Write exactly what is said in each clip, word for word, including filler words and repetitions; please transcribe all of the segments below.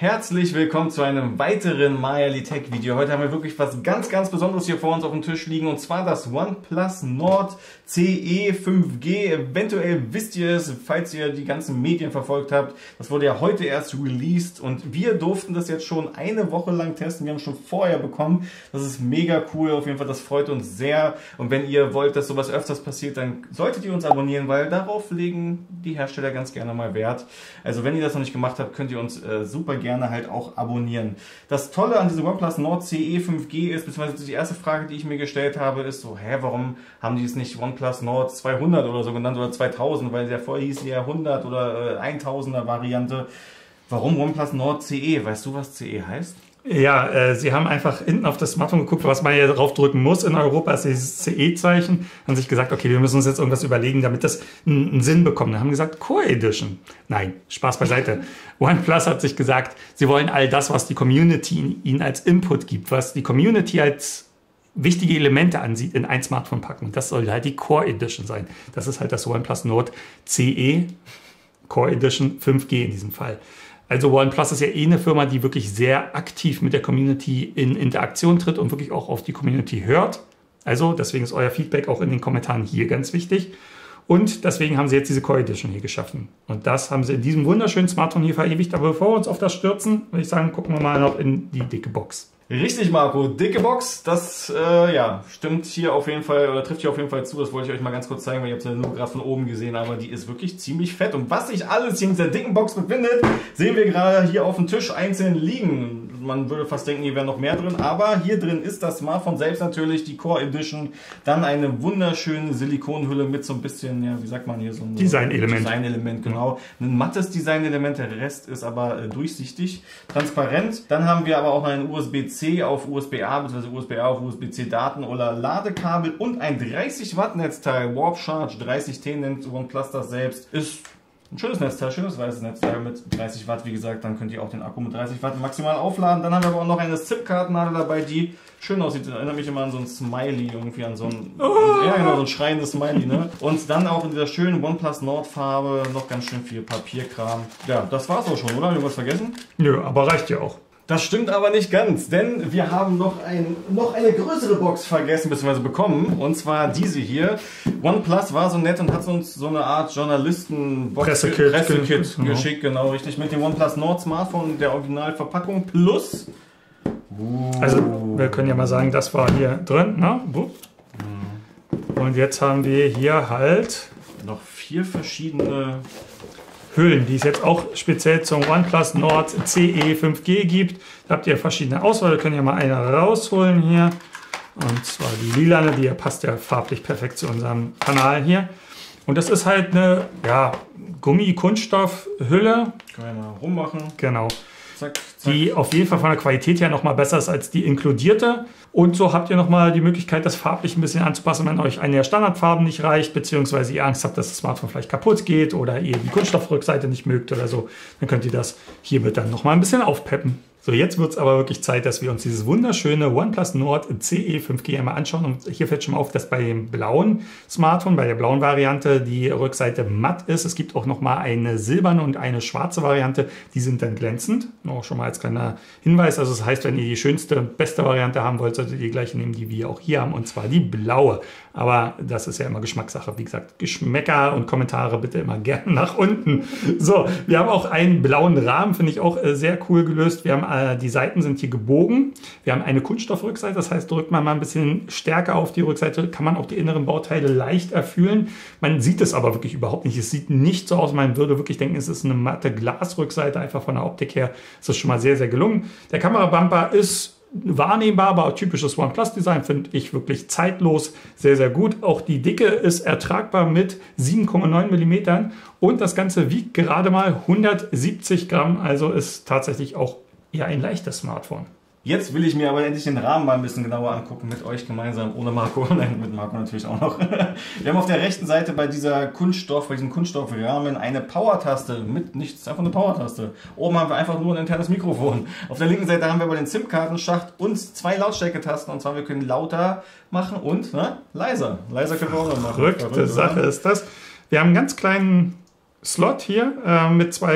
Herzlich willkommen zu einem weiteren Mayerly Tech Video. Heute haben wir wirklich was ganz, ganz Besonderes hier vor uns auf dem Tisch liegen, und zwar das OnePlus Nord C E fünf G. Eventuell wisst ihr es, falls ihr die ganzen Medien verfolgt habt. Das wurde ja heute erst released und wir durften das jetzt schon eine Woche lang testen. Wir haben es schon vorher bekommen. Das ist mega cool, auf jeden Fall, das freut uns sehr. Und wenn ihr wollt, dass sowas öfters passiert, dann solltet ihr uns abonnieren, weil darauf legen die Hersteller ganz gerne mal Wert. Also wenn ihr das noch nicht gemacht habt, könnt ihr uns äh, super gerne gerne halt auch abonnieren. Das Tolle an diesem OnePlus Nord C E fünf G ist, beziehungsweise die erste Frage, die ich mir gestellt habe, ist so, hä, warum haben die es nicht OnePlus Nord zweihundert oder so genannt oder zweitausend, weil der vorher hieß ja hundert oder äh, tausender Variante. Warum OnePlus Nord C E? Weißt du, was C E heißt? Ja, äh, sie haben einfach hinten auf das Smartphone geguckt, was man ja drauf drücken muss in Europa, ist dieses C E-Zeichen, haben sich gesagt, okay, wir müssen uns jetzt irgendwas überlegen, damit das einen, einen Sinn bekommt. Dann haben gesagt, Core Edition. Nein, Spaß beiseite. OnePlus hat sich gesagt, sie wollen all das, was die Community ihnen als Input gibt, was die Community als wichtige Elemente ansieht, in ein Smartphone packen. Und das soll halt die Core Edition sein. Das ist halt das OnePlus Nord C E Core Edition fünf G in diesem Fall. Also OnePlus ist ja eh eine Firma, die wirklich sehr aktiv mit der Community in Interaktion tritt und wirklich auch auf die Community hört. Also deswegen ist euer Feedback auch in den Kommentaren hier ganz wichtig. Und deswegen haben sie jetzt diese Core Edition hier geschaffen. Und das haben sie in diesem wunderschönen Smartphone hier verewigt. Aber bevor wir uns auf das stürzen, würde ich sagen, gucken wir mal noch in die dicke Box. Richtig, Marco, dicke Box, das äh, ja, stimmt hier auf jeden Fall, oder trifft hier auf jeden Fall zu. Das wollte ich euch mal ganz kurz zeigen, weil ihr habt es ja nur gerade von oben gesehen, aber die ist wirklich ziemlich fett. Und was sich alles hier in dieser dicken Box befindet, sehen wir gerade hier auf dem Tisch einzeln liegen. Man würde fast denken, hier wäre noch mehr drin, aber hier drin ist das Smartphone selbst natürlich, die Core Edition, dann eine wunderschöne Silikonhülle mit so ein bisschen, ja, wie sagt man hier, so ein Designelement. Designelement, genau. Ein mattes Designelement, der Rest ist aber äh, durchsichtig, transparent. Dann haben wir aber auch einen U S B C auf U S B A bzw. U S B A auf U S B C Daten oder Ladekabel und ein dreißig Watt Netzteil. Warp Charge dreißig T nennt OnePlus das selbst. Ist ein schönes Netzteil, schönes weißes Netzteil mit dreißig Watt, wie gesagt, dann könnt ihr auch den Akku mit dreißig Watt maximal aufladen. Dann haben wir aber auch noch eine SIM-Kartennadel dabei, die schön aussieht. Das erinnert mich immer an so ein Smiley, irgendwie an so ein, oh. ja, genau, so ein schreiendes Smiley, ne? Und dann auch in dieser schönen OnePlus Nord Farbe noch ganz schön viel Papierkram. Ja, das war's auch schon, oder? Haben wir was vergessen? Nö, aber reicht ja auch. Das stimmt aber nicht ganz, denn wir haben noch, ein, noch eine größere Box vergessen bzw. bekommen, und zwar diese hier. OnePlus war so nett und hat uns so eine Art Journalisten-Box Pressekit, Pressekit genau. geschickt, genau richtig, mit dem OnePlus Nord Smartphone, der Originalverpackung plus... Uh. Also wir können ja mal sagen, das war hier drin, ne? Und jetzt haben wir hier halt noch vier verschiedene Hüllen, die es jetzt auch speziell zum OnePlus Nord C E fünf G gibt. Da habt ihr verschiedene Auswahl, da könnt ihr mal eine rausholen hier. Und zwar die lilane, die passt ja farblich perfekt zu unserem Kanal hier. Und das ist halt eine, ja, Gummi-Kunststoff-Hülle. Können wir mal rummachen. Genau. Zack, zack. Die auf jeden Fall von der Qualität her nochmal besser ist als die inkludierte. Und so habt ihr nochmal die Möglichkeit, das farblich ein bisschen anzupassen, wenn euch eine der Standardfarben nicht reicht, beziehungsweise ihr Angst habt, dass das Smartphone vielleicht kaputt geht oder ihr die Kunststoffrückseite nicht mögt oder so. Dann könnt ihr das hiermit dann nochmal ein bisschen aufpeppen. So, jetzt wird es aber wirklich Zeit, dass wir uns dieses wunderschöne OnePlus Nord C E fünf G einmal anschauen. Und hier fällt schon mal auf, dass bei dem blauen Smartphone, bei der blauen Variante, die Rückseite matt ist. Es gibt auch noch mal eine silberne und eine schwarze Variante. Die sind dann glänzend. Noch schon mal als kleiner Hinweis. Also das heißt, wenn ihr die schönste, beste Variante haben wollt, solltet ihr die gleiche nehmen, die wir auch hier haben. Und zwar die blaue. Aber das ist ja immer Geschmackssache. Wie gesagt, Geschmäcker und Kommentare bitte immer gerne nach unten. So, wir haben auch einen blauen Rahmen, finde ich auch sehr cool gelöst. Wir haben die Seiten sind hier gebogen. Wir haben eine Kunststoffrückseite, das heißt, drückt man mal ein bisschen stärker auf die Rückseite, kann man auch die inneren Bauteile leicht erfühlen. Man sieht es aber wirklich überhaupt nicht. Es sieht nicht so aus, man würde wirklich denken, es ist eine matte Glasrückseite, einfach von der Optik her ist das schon mal sehr, sehr gelungen. Der Kamerabumper ist wahrnehmbar, aber typisches OnePlus-Design finde ich wirklich zeitlos, sehr, sehr gut. Auch die Dicke ist ertragbar mit sieben Komma neun Millimeter und das Ganze wiegt gerade mal hundertsiebzig Gramm, also ist tatsächlich auch eher ein leichtes Smartphone. Jetzt will ich mir aber endlich den Rahmen mal ein bisschen genauer angucken, mit euch gemeinsam, ohne Marco, nein, mit Marco natürlich auch noch. Wir haben auf der rechten Seite bei dieser Kunststoff, bei diesem Kunststoffrahmen eine Power-Taste mit nichts, einfach eine Power-Taste. Oben haben wir einfach nur ein internes Mikrofon. Auf der linken Seite haben wir aber den SIM-Kartenschacht und zwei Lautstärketasten, und zwar wir können lauter machen und ne, leiser. Leiser können wir auch noch machen. Verrückte Sache ist das. Wir haben einen ganz kleinen Slot hier äh, mit zwei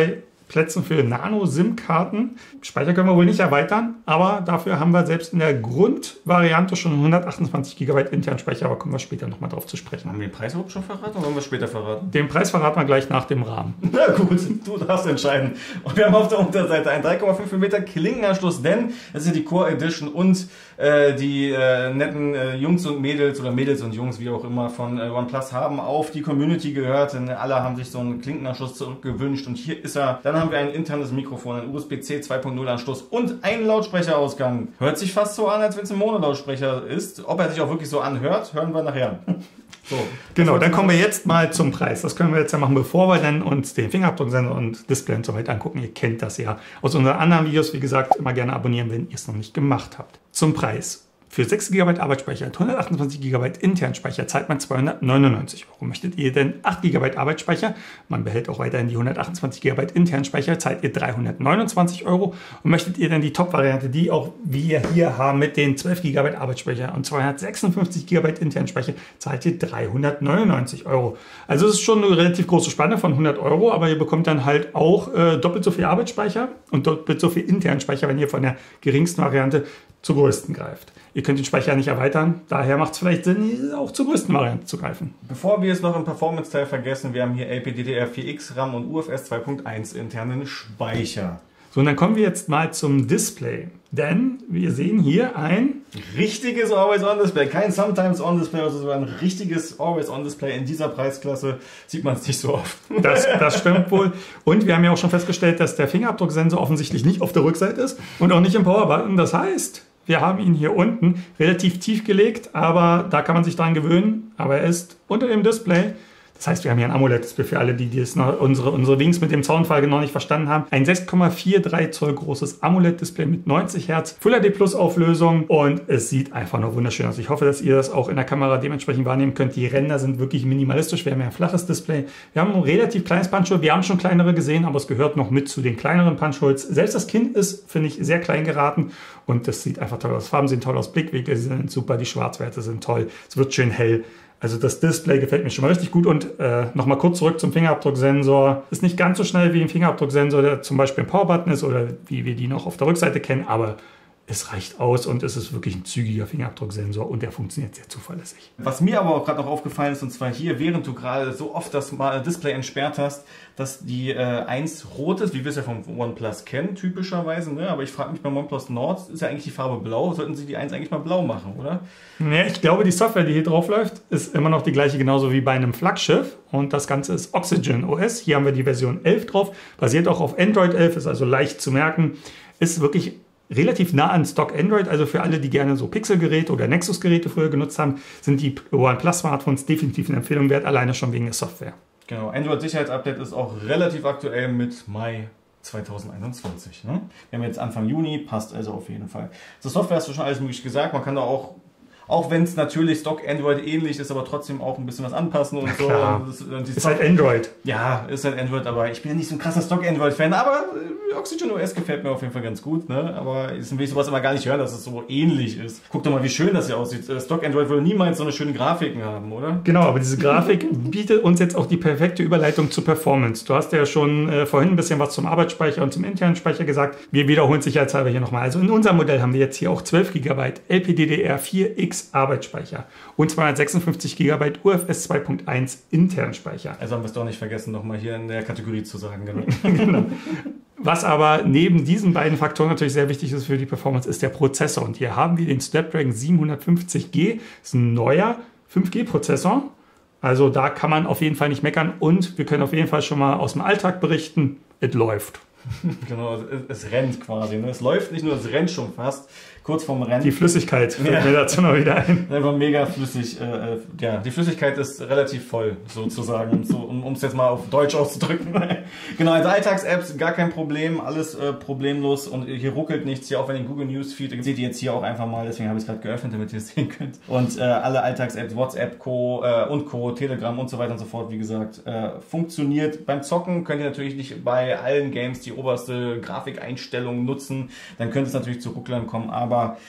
Plätzen für Nano-SIM-Karten. Speicher können wir wohl nicht erweitern, aber dafür haben wir selbst in der Grundvariante schon hundertachtundzwanzig Gigabyte internen Speicher, aber kommen wir später nochmal drauf zu sprechen. Haben wir den Preis überhaupt schon verraten oder wollen wir später verraten? Den Preis verraten wir gleich nach dem Rahmen. Na gut, du darfst entscheiden. Und wir haben auf der Unterseite einen drei Komma fünf Millimeter Klinkenanschluss, denn das ist ja die Core Edition und äh, die äh, netten äh, Jungs und Mädels oder Mädels und Jungs, wie auch immer, von äh, OnePlus haben auf die Community gehört, denn alle haben sich so einen Klinkenanschluss zurückgewünscht und hier ist er. Dann haben wir ein internes Mikrofon, ein U S B C zwei Punkt null Anschluss und einen Lautsprecherausgang. Hört sich fast so an, als wenn es ein Mono-Lautsprecher ist. Ob er sich auch wirklich so anhört, hören wir nachher. So, genau, dann kommen wir jetzt mal zum Preis. Das können wir jetzt ja machen, bevor wir dann uns den Fingerabdrucksensor und Display und so weiter angucken. Ihr kennt das ja aus unseren anderen Videos. Wie gesagt, immer gerne abonnieren, wenn ihr es noch nicht gemacht habt. Zum Preis. Für sechs Gigabyte Arbeitsspeicher und hundertachtundzwanzig Gigabyte internen Speicher zahlt man zweihundertneunundneunzig Euro. Möchtet ihr denn acht Gigabyte Arbeitsspeicher? Man behält auch weiterhin die hundertachtundzwanzig Gigabyte internen Speicher, zahlt ihr dreihundertneunundzwanzig Euro. Und möchtet ihr denn die Top-Variante, die auch wir hier haben mit den zwölf Gigabyte Arbeitsspeicher und zweihundertsechsundfünfzig Gigabyte internen Speicher, zahlt ihr dreihundertneunundneunzig Euro. Also es ist schon eine relativ große Spanne von hundert Euro, aber ihr bekommt dann halt auch äh, doppelt so viel Arbeitsspeicher und doppelt so viel internen Speicher, wenn ihr von der geringsten Variante zur größten greift. Ihr könnt den Speicher nicht erweitern, daher macht es vielleicht Sinn, auch zur größten Variante zu greifen. Bevor wir es noch im Performance-Teil vergessen, wir haben hier L P D D R vier X, RAM und U F S zwei Punkt eins internen Speicher. So, und dann kommen wir jetzt mal zum Display. Denn wir sehen hier ein richtiges Always-On-Display. Kein Sometimes-On-Display, sondern ein richtiges Always-On-Display. In dieser Preisklasse sieht man es nicht so oft. Das, das stimmt wohl. Und wir haben ja auch schon festgestellt, dass der Fingerabdrucksensor offensichtlich nicht auf der Rückseite ist und auch nicht im Powerbutton. Das heißt, wir haben ihn hier unten relativ tief gelegt, aber da kann man sich dran gewöhnen. Aber er ist unter dem Display. Das heißt, wir haben hier ein AMOLED-Display für alle, die das noch, unsere, unsere Wings mit dem Zaunfall noch nicht verstanden haben. Ein sechs Komma dreiundvierzig Zoll großes AMOLED-Display mit neunzig Hertz, Full H D Plus Auflösung und es sieht einfach nur wunderschön aus. Ich hoffe, dass ihr das auch in der Kamera dementsprechend wahrnehmen könnt. Die Ränder sind wirklich minimalistisch. Wir haben ja ein flaches Display. Wir haben ein relativ kleines Punch-Hole. Wir haben schon kleinere gesehen, aber es gehört noch mit zu den kleineren Punch-Holes. Selbst das Kind ist, finde ich, sehr klein geraten und das sieht einfach toll aus. Farben sehen toll aus, Blickwinkel sind super, die Schwarzwerte sind toll. Es wird schön hell. Also das Display gefällt mir schon mal richtig gut und äh, nochmal kurz zurück zum Fingerabdrucksensor. Ist nicht ganz so schnell wie ein Fingerabdrucksensor, der zum Beispiel ein Powerbutton ist oder wie wir die noch auf der Rückseite kennen, aber es reicht aus und es ist wirklich ein zügiger Fingerabdrucksensor und der funktioniert sehr zuverlässig. Was mir aber auch gerade noch aufgefallen ist, und zwar hier, während du gerade so oft das Display entsperrt hast, dass die äh, eins rot ist, wie wir es ja vom OnePlus kennen, typischerweise, ne? Aber ich frage mich beim OnePlus Nord, ist ja eigentlich die Farbe blau, sollten sie die eins eigentlich mal blau machen, oder? Ja, ich glaube, die Software, die hier drauf läuft, ist immer noch die gleiche, genauso wie bei einem Flaggschiff und das Ganze ist Oxygen O S. Hier haben wir die Version elf drauf, basiert auch auf Android elf, ist also leicht zu merken, ist wirklich relativ nah an Stock Android, also für alle, die gerne so Pixel-Geräte oder Nexus-Geräte früher genutzt haben, sind die OnePlus-Smartphones definitiv eine Empfehlung wert, alleine schon wegen der Software. Genau, Android-Sicherheitsupdate ist auch relativ aktuell mit Mai zweitausendeinundzwanzig. Ne? Wir haben jetzt Anfang Juni, passt also auf jeden Fall. Zur Software hast du schon alles möglich gesagt, man kann da auch Auch wenn es natürlich Stock Android ähnlich ist, aber trotzdem auch ein bisschen was anpassen und so. Und das, und ist halt Android. Ja, ist halt Android, aber ich bin ja nicht so ein krasser Stock Android-Fan, aber Oxygen O S gefällt mir auf jeden Fall ganz gut, ne? Aber deswegen will ich sowas immer gar nicht hören, dass es so ähnlich ist. Guck doch mal, wie schön das hier aussieht. Stock Android würde niemals so eine schöne Grafiken haben, oder? Genau, aber diese Grafik bietet uns jetzt auch die perfekte Überleitung zur Performance. Du hast ja schon äh, vorhin ein bisschen was zum Arbeitsspeicher und zum internen Speicher gesagt. Wir wiederholen sicherheitshalber hier nochmal. Also in unserem Modell haben wir jetzt hier auch zwölf Gigabyte L P D D R vier X Arbeitsspeicher und zweihundertsechsundfünfzig Gigabyte U F S zwei Punkt eins internen Speicher. Also haben wir es doch nicht vergessen, nochmal hier in der Kategorie zu sagen. Genau. Genau. Was aber neben diesen beiden Faktoren natürlich sehr wichtig ist für die Performance, ist der Prozessor. Und hier haben wir den Snapdragon siebenhundertfünfzig G. Das ist ein neuer fünf G Prozessor. Also da kann man auf jeden Fall nicht meckern. Und wir können auf jeden Fall schon mal aus dem Alltag berichten, es läuft. Genau, es, es rennt quasi. Ne? Es läuft nicht nur, es rennt schon fast. Kurz vorm Rennen. Die Flüssigkeit fällt ja. mir dazu noch wieder ein. Einfach mega flüssig. Äh, ja, die Flüssigkeit ist relativ voll, sozusagen, so, um es jetzt mal auf Deutsch auszudrücken. Genau, also Alltags-Apps, gar kein Problem, alles äh, problemlos und hier ruckelt nichts. Hier auch wenn ihr Google Newsfeed, seht ihr jetzt hier auch einfach mal, deswegen habe ich es gerade geöffnet, damit ihr es sehen könnt. Und äh, alle Alltags-Apps, WhatsApp, Co. Äh, und Co., Telegram und so weiter und so fort, wie gesagt, äh, funktioniert. Beim Zocken könnt ihr natürlich nicht bei allen Games die oberste Grafikeinstellung nutzen, dann könnte es natürlich zu Rucklern kommen, aber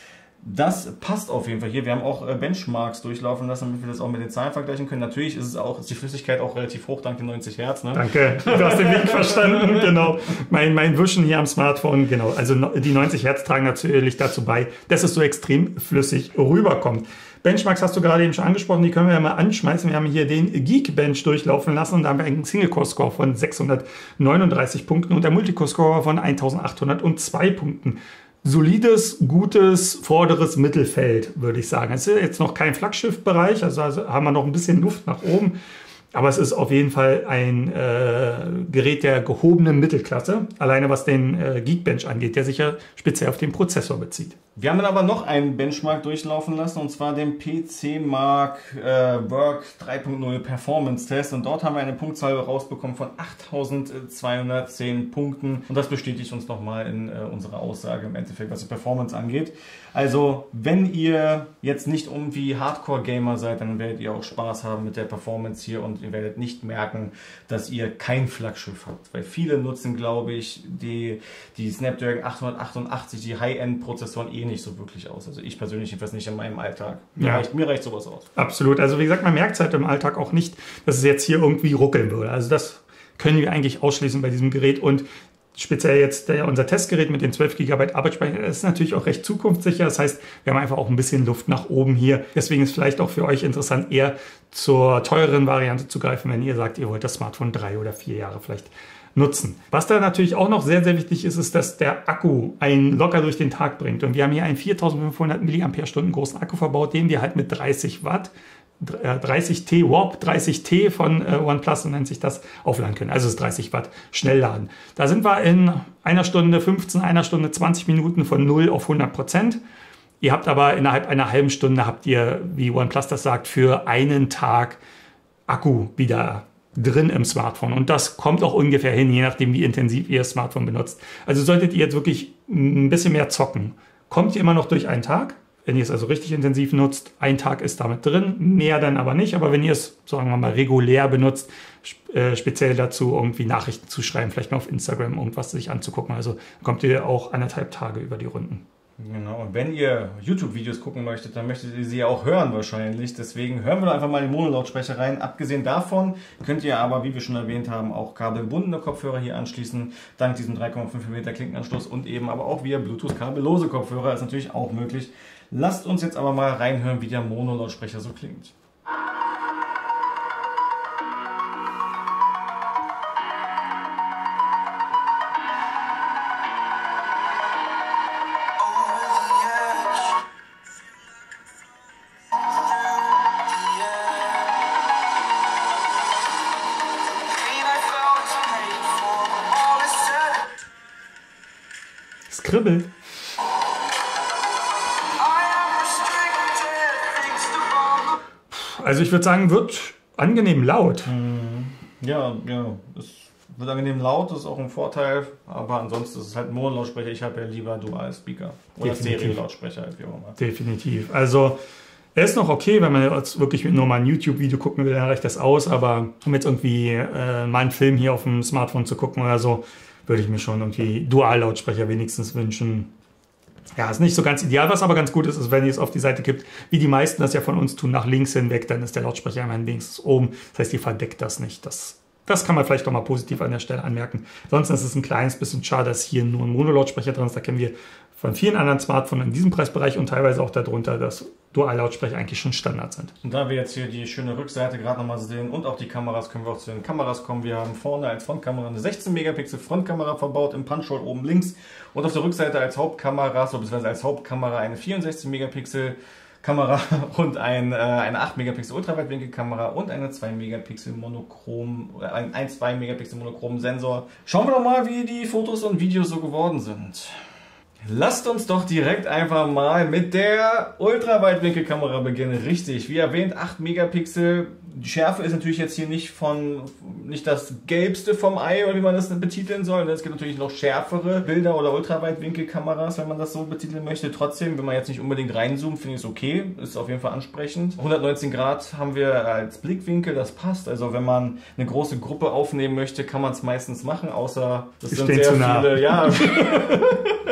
Das passt auf jeden Fall hier. Wir haben auch Benchmarks durchlaufen lassen, damit wir das auch mit den Zahlen vergleichen können. Natürlich ist es auch, ist die Flüssigkeit auch relativ hoch, dank den neunzig Hertz. Ne? Danke, du hast den Weg verstanden, genau. Mein, mein Wischen hier am Smartphone, genau. Also die neunzig Hertz tragen natürlich dazu bei, dass es so extrem flüssig rüberkommt. Benchmarks hast du gerade eben schon angesprochen, die können wir ja mal anschmeißen. Wir haben hier den Geekbench durchlaufen lassen und da haben wir einen Single-Core-Score von sechshundertneununddreißig Punkten und der Multicore-Score von eintausendachthundertzwei Punkten. Solides, gutes, vorderes Mittelfeld, würde ich sagen. Es ist jetzt noch kein Flaggschiff-Bereich, also, also haben wir noch ein bisschen Luft nach oben. Aber es ist auf jeden Fall ein äh, Gerät der gehobenen Mittelklasse, alleine was den äh, Geekbench angeht, der sich ja speziell auf den Prozessor bezieht. Wir haben dann aber noch einen Benchmark durchlaufen lassen, und zwar den P C Mark äh, Work drei Punkt null Performance Test. Und dort haben wir eine Punktzahl rausbekommen von achttausendzweihundertzehn Punkten. Und das bestätigt uns nochmal in äh, unserer Aussage im Endeffekt, was die Performance angeht. Also, wenn ihr jetzt nicht irgendwie Hardcore-Gamer seid, dann werdet ihr auch Spaß haben mit der Performance hier und ihr werdet nicht merken, dass ihr kein Flaggschiff habt. Weil viele nutzen, glaube ich, die, die Snapdragon achthundertachtundachtzig, die High-End-Prozessoren eh nicht so wirklich aus. Also ich persönlich jedenfalls nicht in meinem Alltag. Mir, ja. reicht, mir reicht sowas aus. Absolut. Also wie gesagt, man merkt es halt im Alltag auch nicht, dass es jetzt hier irgendwie ruckeln würde. Also das können wir eigentlich ausschließen bei diesem Gerät. Und speziell jetzt der, unser Testgerät mit den zwölf Gigabyte Arbeitsspeicher, das ist natürlich auch recht zukunftssicher. Das heißt, wir haben einfach auch ein bisschen Luft nach oben hier. Deswegen ist vielleicht auch für euch interessant, eher zur teureren Variante zu greifen, wenn ihr sagt, ihr wollt das Smartphone drei oder vier Jahre vielleicht nutzen. Was da natürlich auch noch sehr, sehr wichtig ist, ist, dass der Akku einen locker durch den Tag bringt. Und wir haben hier einen viertausendfünfhundert Milliampere-Stunden großen Akku verbaut, den wir halt mit dreißig Watt, dreißig T Warp, dreißig T von äh, OnePlus, so nennt sich das, aufladen können. Also das ist dreißig Watt Schnellladen. Da sind wir in einer Stunde fünfzehn, einer Stunde zwanzig Minuten von null auf hundert Prozent. Ihr habt aber innerhalb einer halben Stunde, habt ihr, wie OnePlus das sagt, für einen Tag Akku wieder drin im Smartphone. Und das kommt auch ungefähr hin, je nachdem, wie intensiv ihr das Smartphone benutzt. Also solltet ihr jetzt wirklich ein bisschen mehr zocken, kommt ihr immer noch durch einen Tag. Wenn ihr es also richtig intensiv nutzt, ein Tag ist damit drin, mehr dann aber nicht. Aber wenn ihr es, sagen wir mal, regulär benutzt, äh, speziell dazu irgendwie Nachrichten zu schreiben, vielleicht mal auf Instagram irgendwas sich anzugucken, also kommt ihr auch anderthalb Tage über die Runden. Genau, und wenn ihr YouTube-Videos gucken möchtet, dann möchtet ihr sie ja auch hören wahrscheinlich. Deswegen hören wir doch einfach mal die Mono-Lautsprecher rein. Abgesehen davon könnt ihr aber, wie wir schon erwähnt haben, auch kabelgebundene Kopfhörer hier anschließen, dank diesem drei Komma fünf Millimeter Klinkenanschluss, und eben aber auch via Bluetooth kabellose Kopfhörer ist natürlich auch möglich. Lasst uns jetzt aber mal reinhören, wie der Mono-Lautsprecher so klingt. Es kribbelt. Also ich würde sagen, wird angenehm laut. Ja, ja, es wird angenehm laut, das ist auch ein Vorteil, aber ansonsten ist es halt ein Mono-Lautsprecher. Ich habe ja lieber Dual-Speaker oder Stereo-Lautsprecher, wie auch immer. Definitiv. Also er ist noch okay, wenn man jetzt wirklich nur mal ein YouTube-Video gucken will, dann reicht das aus, aber um jetzt irgendwie äh, mal einen Film hier auf dem Smartphone zu gucken oder so, würde ich mir schon irgendwie Dual-Lautsprecher wenigstens wünschen. Ja, ist nicht so ganz ideal. Was aber ganz gut ist, ist, wenn ihr es auf die Seite kippt, wie die meisten das ja von uns tun, nach links hinweg, dann ist der Lautsprecher immerhin wenigstens oben. Das heißt, ihr verdeckt das nicht. Das, das kann man vielleicht doch mal positiv an der Stelle anmerken. Ansonsten ist es ein kleines bisschen schade, dass hier nur ein Mono-Lautsprecher drin ist. Da kennen wir von vielen anderen Smartphones in diesem Preisbereich und teilweise auch darunter, dass Dual-Lautsprecher eigentlich schon Standard sind. Und da wir jetzt hier die schöne Rückseite gerade nochmal sehen und auch die Kameras, können wir auch zu den Kameras kommen. Wir haben vorne als Frontkamera eine sechzehn Megapixel Frontkamera verbaut im Punch-Hole oben links und auf der Rückseite als Hauptkamera, so beziehungsweise als Hauptkamera eine vierundsechzig Megapixel Kamera und ein, äh, eine acht Megapixel Ultraweitwinkelkamera und eine zwei Megapixel Monochrom, äh, ein, ein zwei Megapixel Monochrom Sensor. Schauen wir doch mal, wie die Fotos und Videos so geworden sind. Lasst uns doch direkt einfach mal mit der Ultraweitwinkelkamera beginnen. Richtig, wie erwähnt, acht Megapixel. Die Schärfe ist natürlich jetzt hier nicht von nicht das gelbste vom Ei, oder wie man das betiteln soll. Es gibt natürlich noch schärfere Bilder oder Ultraweitwinkelkameras, wenn man das so betiteln möchte. Trotzdem, wenn man jetzt nicht unbedingt reinzoomt, finde ich es okay. Ist auf jeden Fall ansprechend. hundertneunzehn Grad haben wir als Blickwinkel, das passt. Also wenn man eine große Gruppe aufnehmen möchte, kann man es meistens machen, außer das Wir sind stehen sehr zu nah. viele. Ja.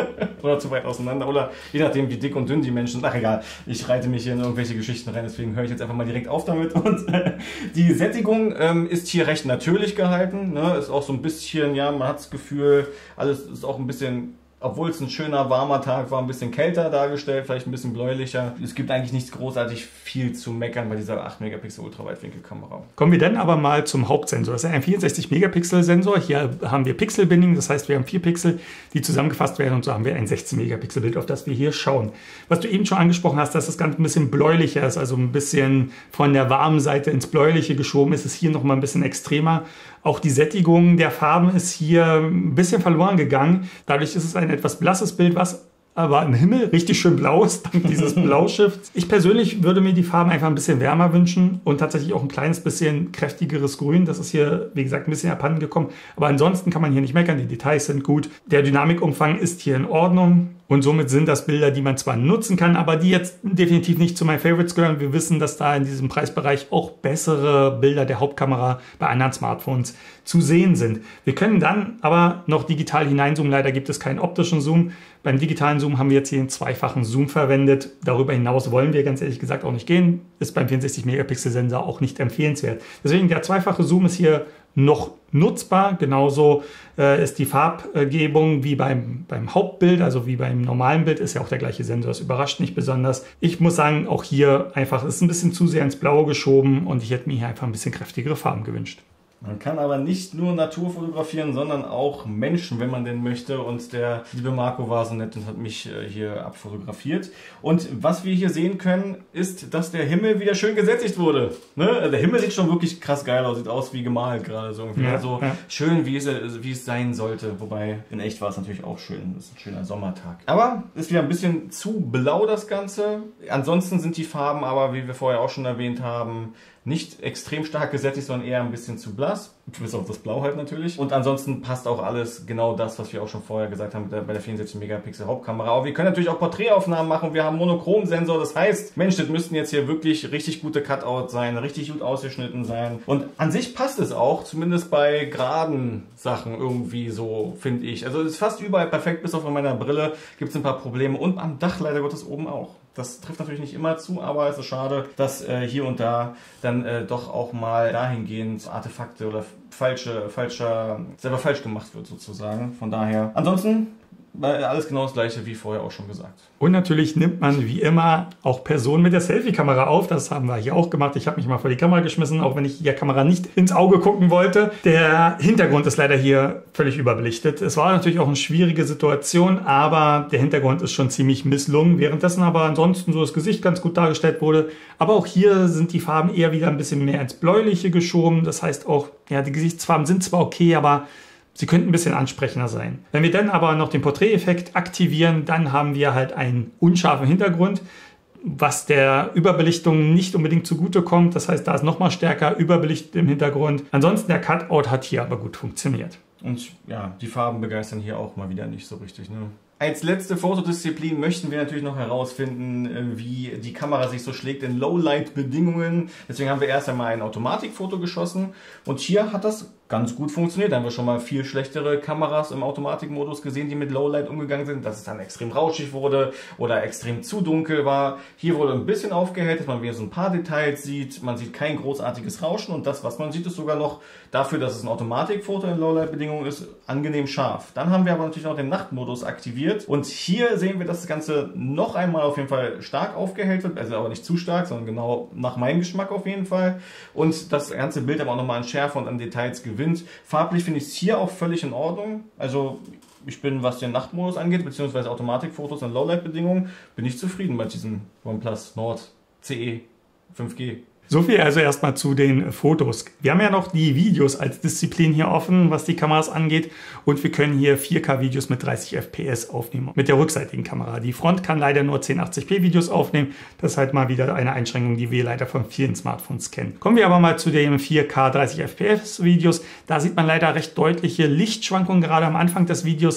oder zu weit auseinander oder je nachdem, wie dick und dünn die Menschen sind. Ach egal, ich reite mich hier in irgendwelche Geschichten rein, deswegen höre ich jetzt einfach mal direkt auf damit. Und äh, die Sättigung ähm, ist hier recht natürlich gehalten, ne? Ist auch so ein bisschen, ja, man hat das Gefühl, alles ist auch ein bisschen, obwohl es ein schöner, warmer Tag war, ein bisschen kälter dargestellt, vielleicht ein bisschen bläulicher. Es gibt eigentlich nicht großartig viel zu meckern bei dieser acht Megapixel Ultraweitwinkelkamera. Kommen wir dann aber mal zum Hauptsensor. Das ist ein vierundsechzig Megapixel Sensor. Hier haben wir Pixelbinding, das heißt, wir haben vier Pixel, die zusammengefasst werden und so haben wir ein sechzehn Megapixel Bild, auf das wir hier schauen. Was du eben schon angesprochen hast, dass das Ganze ein bisschen bläulicher ist, also ein bisschen von der warmen Seite ins Bläuliche geschoben ist, ist hier nochmal ein bisschen extremer. Auch die Sättigung der Farben ist hier ein bisschen verloren gegangen. Dadurch ist es ein etwas blasses Bild, was aber im Himmel richtig schön blau ist, dank dieses Blauschifts. Ich persönlich würde mir die Farben einfach ein bisschen wärmer wünschen und tatsächlich auch ein kleines bisschen kräftigeres Grün. Das ist hier, wie gesagt, ein bisschen abhanden gekommen. Aber ansonsten kann man hier nicht meckern, die Details sind gut. Der Dynamikumfang ist hier in Ordnung. Und somit sind das Bilder, die man zwar nutzen kann, aber die jetzt definitiv nicht zu meinen Favorites gehören. Wir wissen, dass da in diesem Preisbereich auch bessere Bilder der Hauptkamera bei anderen Smartphones zu sehen sind. Wir können dann aber noch digital hineinzoomen. Leider gibt es keinen optischen Zoom. Beim digitalen Zoom haben wir jetzt hier einen zweifachen Zoom verwendet. Darüber hinaus wollen wir ganz ehrlich gesagt auch nicht gehen. Ist beim vierundsechzig Megapixel Sensor auch nicht empfehlenswert. Deswegen der zweifache Zoom ist hier noch nutzbar. Genauso äh, ist die Farbgebung wie beim, beim Hauptbild, also wie beim normalen Bild, ist ja auch der gleiche Sensor. Das überrascht nicht besonders. Ich muss sagen, auch hier einfach ist ein bisschen zu sehr ins Blaue geschoben und ich hätte mir hier einfach ein bisschen kräftigere Farben gewünscht. Man kann aber nicht nur Natur fotografieren, sondern auch Menschen, wenn man denn möchte. Und der liebe Marco war so nett und hat mich hier abfotografiert. Und was wir hier sehen können, ist, dass der Himmel wieder schön gesättigt wurde. Ne? Der Himmel sieht schon wirklich krass geil aus, sieht aus wie gemalt gerade so irgendwie. Ja, also ja. Schön, wie es, wie es sein sollte. Wobei, in echt war es natürlich auch schön. Es ist ein schöner Sommertag. Aber ist wieder ein bisschen zu blau das Ganze. Ansonsten sind die Farben aber, wie wir vorher auch schon erwähnt haben, nicht extrem stark gesättigt, sondern eher ein bisschen zu blass. Bis auf das Blau halt natürlich. Und ansonsten passt auch alles genau das, was wir auch schon vorher gesagt haben bei der vierundsechzig Megapixel Hauptkamera. Aber wir können natürlich auch Porträtaufnahmen machen. Wir haben Monochrom-Sensor. Das heißt, Mensch, das müssten jetzt hier wirklich richtig gute Cutouts sein, richtig gut ausgeschnitten sein. Und an sich passt es auch, zumindest bei geraden Sachen irgendwie so, finde ich. Also es ist fast überall perfekt, bis auf in meiner Brille gibt es ein paar Probleme. Und am Dach leider Gottes oben auch. Das trifft natürlich nicht immer zu, aber es ist schade, dass äh, hier und da dann äh, doch auch mal dahingehend Artefakte oder falsche, falscher, selber falsch gemacht wird sozusagen. Von daher, ansonsten alles genau das gleiche wie vorher auch schon gesagt. Und natürlich nimmt man wie immer auch Personen mit der Selfie-Kamera auf. Das haben wir hier auch gemacht. Ich habe mich mal vor die Kamera geschmissen, auch wenn ich der Kamera nicht ins Auge gucken wollte. Der Hintergrund ist leider hier völlig überbelichtet. Es war natürlich auch eine schwierige Situation, aber der Hintergrund ist schon ziemlich misslungen. Währenddessen aber ansonsten so das Gesicht ganz gut dargestellt wurde. Aber auch hier sind die Farben eher wieder ein bisschen mehr ins Bläuliche geschoben. Das heißt auch, ja, die Gesichtsfarben sind zwar okay, aber sie könnten ein bisschen ansprechender sein. Wenn wir dann aber noch den Porträteffekt aktivieren, dann haben wir halt einen unscharfen Hintergrund, was der Überbelichtung nicht unbedingt zugute kommt. Das heißt, da ist nochmal stärker überbelichtet im Hintergrund. Ansonsten der Cutout hat hier aber gut funktioniert. Und ja, die Farben begeistern hier auch mal wieder nicht so richtig, ne? Als letzte Fotodisziplin möchten wir natürlich noch herausfinden, wie die Kamera sich so schlägt in Lowlight-Bedingungen. Deswegen haben wir erst einmal ein Automatikfoto geschossen und hier hat das ganz gut funktioniert. Da haben wir schon mal viel schlechtere Kameras im Automatikmodus gesehen, die mit Lowlight umgegangen sind, dass es dann extrem rauschig wurde oder extrem zu dunkel war. Hier wurde ein bisschen aufgehellt, dass man wieder so ein paar Details sieht. Man sieht kein großartiges Rauschen und das, was man sieht, ist sogar noch dafür, dass es ein Automatikfoto in Lowlight-Bedingungen ist, angenehm scharf. Dann haben wir aber natürlich noch den Nachtmodus aktiviert und hier sehen wir, dass das Ganze noch einmal auf jeden Fall stark aufgehellt wird, also aber nicht zu stark, sondern genau nach meinem Geschmack auf jeden Fall. Und das ganze Bild aber auch nochmal an Schärfe und an Details gewinnt. Farblich finde ich es hier auch völlig in Ordnung. Also ich bin, was den Nachtmodus angeht, beziehungsweise Automatikfotos in Lowlight-Bedingungen, bin ich zufrieden bei diesem OnePlus Nord C E fünf G. So viel also erstmal zu den Fotos. Wir haben ja noch die Videos als Disziplin hier offen, was die Kameras angeht. Und wir können hier vier K Videos mit dreißig F P S aufnehmen mit der rückseitigen Kamera. Die Front kann leider nur zehn achtzig p Videos aufnehmen. Das ist halt mal wieder eine Einschränkung, die wir leider von vielen Smartphones kennen. Kommen wir aber mal zu den vier K dreißig F P S Videos. Da sieht man leider recht deutliche Lichtschwankungen gerade am Anfang des Videos.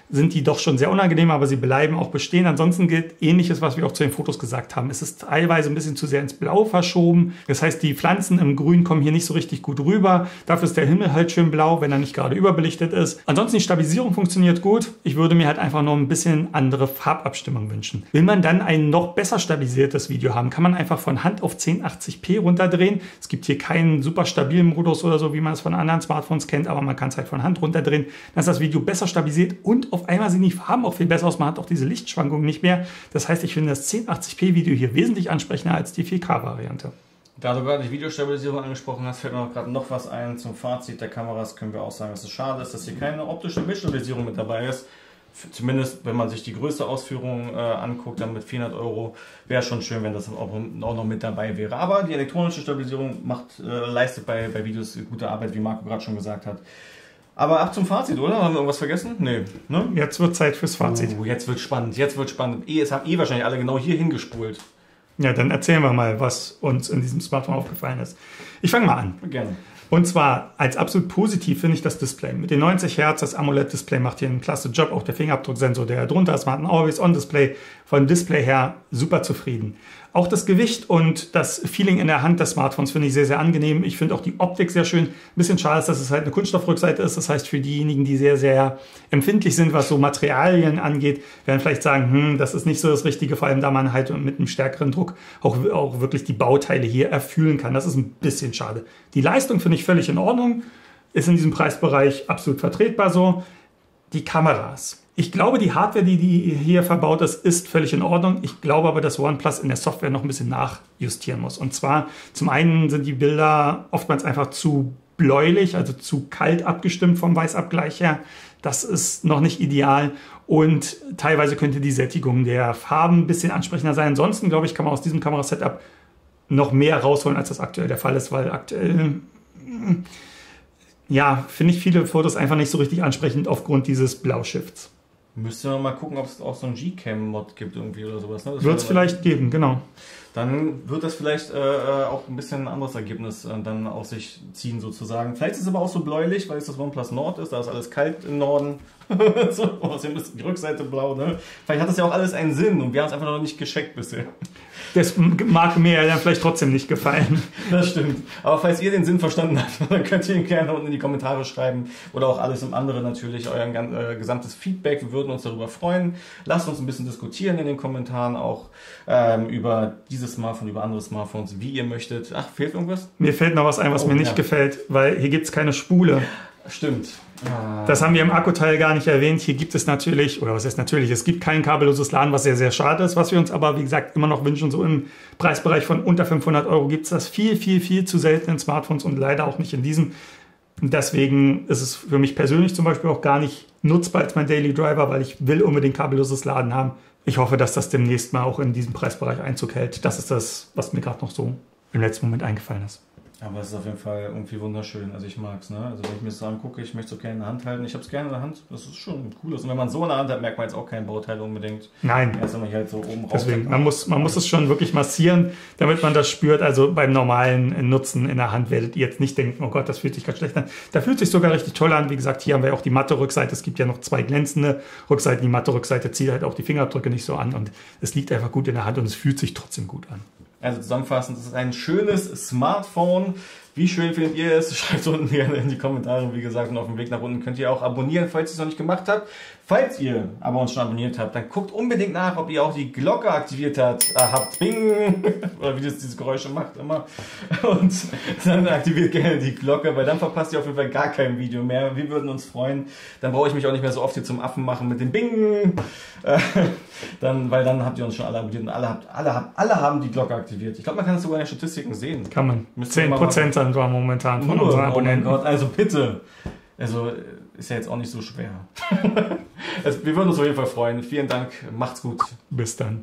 sind die doch schon sehr unangenehm, aber sie bleiben auch bestehen. Ansonsten gilt Ähnliches, was wir auch zu den Fotos gesagt haben. Es ist teilweise ein bisschen zu sehr ins Blau verschoben. Das heißt, die Pflanzen im Grün kommen hier nicht so richtig gut rüber. Dafür ist der Himmel halt schön blau, wenn er nicht gerade überbelichtet ist. Ansonsten die Stabilisierung funktioniert gut. Ich würde mir halt einfach noch ein bisschen andere Farbabstimmung wünschen. Will man dann ein noch besser stabilisiertes Video haben, kann man einfach von Hand auf zehn achtzig p runterdrehen. Es gibt hier keinen super stabilen Modus oder so, wie man es von anderen Smartphones kennt, aber man kann es halt von Hand runterdrehen. Dann ist das Video besser stabilisiert und auf einmal sehen die Farben auch viel besser aus. Man hat auch diese Lichtschwankungen nicht mehr. Das heißt, ich finde das zehn achtzig p Video hier wesentlich ansprechender als die vier K Variante. Da du gerade die Videostabilisierung angesprochen hast, fällt mir noch gerade noch was ein zum Fazit der Kameras. Können wir auch sagen, dass es schade ist, dass hier keine optische Bildstabilisierung mit dabei ist. Zumindest, wenn man sich die größte Ausführung äh, anguckt, dann mit vierhundert Euro, wäre schon schön, wenn das dann auch, auch noch mit dabei wäre. Aber die elektronische Stabilisierung macht, äh, leistet bei, bei Videos gute Arbeit, wie Marco gerade schon gesagt hat. Aber ab zum Fazit, oder? Haben wir irgendwas vergessen? Nee. Ne? Jetzt wird Zeit fürs Fazit. Oh, jetzt wird spannend, jetzt wird spannend. Eh, es haben eh wahrscheinlich alle genau hier hingespult. Ja, dann erzählen wir mal, was uns in diesem Smartphone aufgefallen ist. Ich fange mal an. Gerne. Und zwar als absolut positiv finde ich das Display. Mit den neunzig Hertz, das AMOLED-Display macht hier einen klasse Job. Auch der Fingerabdrucksensor, der drunter ist, hat ein Always-On-Display. Vom Display her super zufrieden. Auch das Gewicht und das Feeling in der Hand des Smartphones finde ich sehr, sehr angenehm. Ich finde auch die Optik sehr schön. Ein bisschen schade ist, dass es halt eine Kunststoffrückseite ist. Das heißt, für diejenigen, die sehr, sehr empfindlich sind, was so Materialien angeht, werden vielleicht sagen, hm, das ist nicht so das Richtige, vor allem da man halt mit einem stärkeren Druck auch, auch wirklich die Bauteile hier erfühlen kann. Das ist ein bisschen schade. Die Leistung finde ich völlig in Ordnung. Ist in diesem Preisbereich absolut vertretbar so. Die Kameras. Ich glaube, die Hardware, die, die hier verbaut ist, ist völlig in Ordnung. Ich glaube aber, dass OnePlus in der Software noch ein bisschen nachjustieren muss. Und zwar, zum einen sind die Bilder oftmals einfach zu bläulich, also zu kalt abgestimmt vom Weißabgleich her. Das ist noch nicht ideal. Und teilweise könnte die Sättigung der Farben ein bisschen ansprechender sein. Ansonsten, glaube ich, kann man aus diesem Kamerasetup noch mehr rausholen, als das aktuell der Fall ist, weil aktuell... Ja, finde ich viele Fotos einfach nicht so richtig ansprechend aufgrund dieses Blauschifts. Müsste man mal gucken, ob es auch so einen Gcam-Mod gibt irgendwie oder sowas. Ne? Wird es vielleicht geben, genau. Dann wird das vielleicht äh, auch ein bisschen ein anderes Ergebnis äh, dann aus sich ziehen sozusagen. Vielleicht ist es aber auch so bläulich, weil es das OnePlus Nord ist. Da ist alles kalt im Norden. So, außerdem ist die Rückseite blau. Ne? Vielleicht hat das ja auch alles einen Sinn und wir haben es einfach noch nicht gecheckt bisher. Das mag mir ja dann vielleicht trotzdem nicht gefallen. Das stimmt. Aber falls ihr den Sinn verstanden habt, dann könnt ihr ihn gerne unten in die Kommentare schreiben. Oder auch alles im anderen natürlich, euer äh, gesamtes Feedback. Wir würden uns darüber freuen. Lasst uns ein bisschen diskutieren in den Kommentaren auch ähm, über dieses Smartphone, über andere Smartphones, wie ihr möchtet. Ach, fehlt irgendwas? Mir fällt noch was ein, was oh, mir nicht ja. gefällt, weil hier gibt es keine Spule. Stimmt. Ah. Das haben wir im Akkuteil gar nicht erwähnt. Hier gibt es natürlich, oder was heißt natürlich, es gibt kein kabelloses Laden, was sehr, sehr schade ist. Was wir uns aber, wie gesagt, immer noch wünschen, so im Preisbereich von unter fünfhundert Euro gibt es das viel, viel, viel zu selten in Smartphones und leider auch nicht in diesem. Deswegen ist es für mich persönlich zum Beispiel auch gar nicht nutzbar als mein Daily Driver, weil ich will unbedingt kabelloses Laden haben. Ich hoffe, dass das demnächst mal auch in diesem Preisbereich Einzug hält. Das ist das, was mir gerade noch so im letzten Moment eingefallen ist. Aber es ist auf jeden Fall irgendwie wunderschön. Also ich mag es, ne? Also wenn ich mir das so angucke, ich möchte es so gerne in der Hand halten. Ich habe es gerne in der Hand. Das ist schon cool. Und wenn man so in der Hand hat, merkt man jetzt auch kein Bauteil unbedingt. Nein. Erst wenn man hier halt so oben raus. Deswegen, man muss, man muss es schon wirklich massieren, damit man das spürt. Also beim normalen Nutzen in der Hand werdet ihr jetzt nicht denken, oh Gott, das fühlt sich ganz schlecht an. Da fühlt sich sogar richtig toll an. Wie gesagt, hier haben wir auch die matte Rückseite. Es gibt ja noch zwei glänzende Rückseiten. Die matte Rückseite zieht halt auch die Fingerabdrücke nicht so an. Und es liegt einfach gut in der Hand und es fühlt sich trotzdem gut an. Also zusammenfassend, es ist ein schönes Smartphone. Wie schön findet ihr es? Schreibt es unten gerne in die Kommentare. Wie gesagt, und auf dem Weg nach unten könnt ihr auch abonnieren, falls ihr es noch nicht gemacht habt. Falls ihr aber uns schon abonniert habt, dann guckt unbedingt nach, ob ihr auch die Glocke aktiviert habt. Äh, habt. Bing! Oder wie das diese Geräusche macht immer. Und dann aktiviert gerne die Glocke, weil dann verpasst ihr auf jeden Fall gar kein Video mehr. Wir würden uns freuen. Dann brauche ich mich auch nicht mehr so oft hier zum Affen machen mit dem Bing. Äh, dann, weil dann habt ihr uns schon alle abonniert und alle, habt, alle, habt, alle haben die Glocke aktiviert. Ich glaube, man kann das sogar in den Statistiken sehen. Kann man. zehn Prozent sind wir momentan von Nur, unseren Abonnenten. Oh mein Gott, also bitte. Also ist ja jetzt auch nicht so schwer. Also, wir würden uns auf jeden Fall freuen. Vielen Dank. Macht's gut. Bis dann.